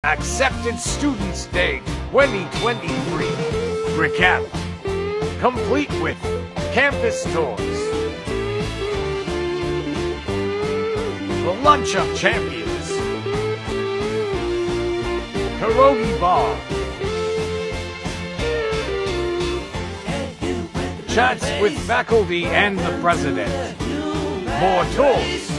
Accepted Students Day 2023. Recap. Complete with campus tours. The Lunch of Champions. Pierogis Bar. Chats with faculty and the president. More tours.